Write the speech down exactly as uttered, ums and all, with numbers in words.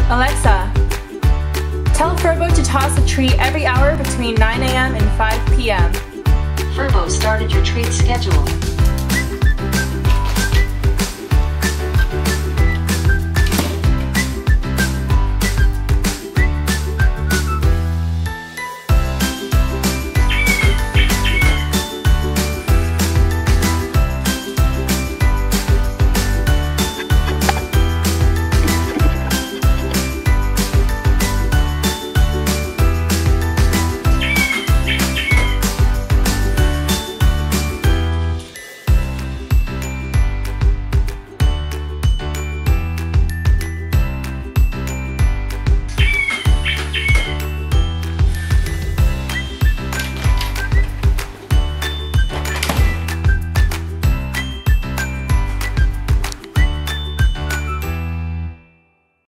Alexa, tell Furbo to toss a treat every hour between nine A M and five P M Furbo started your treat schedule.